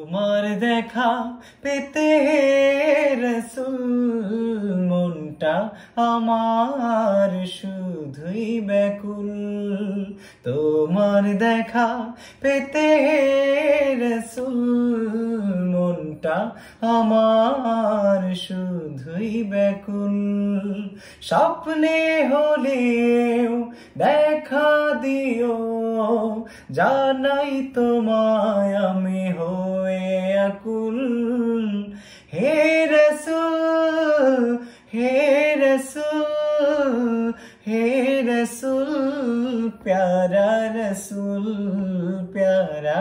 তোমার দেখা পেতে রসুল মনটা আমার শুধুই ব্যাকুল। তোমার দেখা পেতে রসুল মনটা আমার শুধুই ব্যাকুল। স্বপ্নে হলেও দেখা দিও, জানাই তোমায় আমি হয়ে আকুল। হে রসুল, হে রসুল, হে রসুল, প্যারা রসুল, প্যারা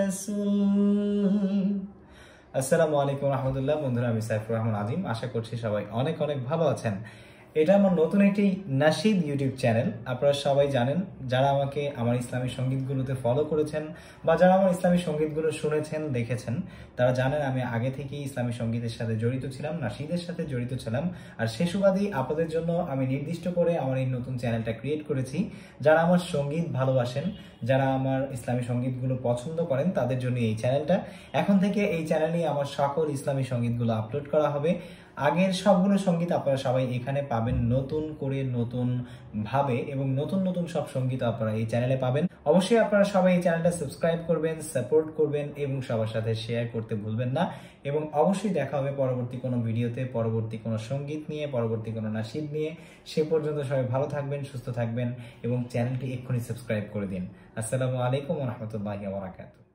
রসুল। আসসালামু আলাইকুম রহমতুল্লাহ। বন্ধুরা, আমি সাইফুর রহমান আজিম। আশা করছি সবাই অনেক অনেক ভালো আছেন। এটা আমার নতুন একটি নাশিদ ইউটিউব চ্যানেল। আপনারা সবাই জানেন, যারা আমাকে আমার ইসলামী সঙ্গীতগুলোতে ফলো করেছেন বা যারা আমার ইসলামী সঙ্গীতগুলো শুনেছেন, দেখেছেন, তারা জানেন আমি আগে থেকেই ইসলামী সঙ্গীতের সাথে জড়িত ছিলাম, নাশিদের সাথে জড়িত ছিলাম। আর সে সুবাদেই আপনাদের জন্য আমি নির্দিষ্ট করে আমার এই নতুন চ্যানেলটা ক্রিয়েট করেছি। যারা আমার সঙ্গীত ভালোবাসেন, যারা আমার ইসলামী সঙ্গীতগুলো পছন্দ করেন, তাদের জন্য এই চ্যানেলটা। এখন থেকে এই চ্যানেলে আমার সকল ইসলামী সঙ্গীতগুলো আপলোড করা হবে। আগের সবগুলো সঙ্গীত আপনারা সবাই এখানে পাবেন, নতুন করে নতুন ভাবে, এবং নতুন নতুন সব সঙ্গীত আপনারা এই চ্যানেলে পাবেন। অবশ্যই আপনারা সবাই এই চ্যানেলটা সাবস্ক্রাইব করবেন, সাপোর্ট করবেন এবং সবার সাথে শেয়ার করতে ভুলবেন না। এবং অবশ্যই দেখা হবে পরবর্তী কোনো ভিডিওতে, পরবর্তী কোনো সঙ্গীত নিয়ে, পরবর্তী কোনো নাশিদ নিয়ে। সে পর্যন্ত সবাই ভালো থাকবেন, সুস্থ থাকবেন এবং চ্যানেলটি এক্ষুনি সাবস্ক্রাইব করে দিন। আসসালামু আলাইকুম ওয়া রাহমাতুল্লাহি ওয়া বারাকাতুহু।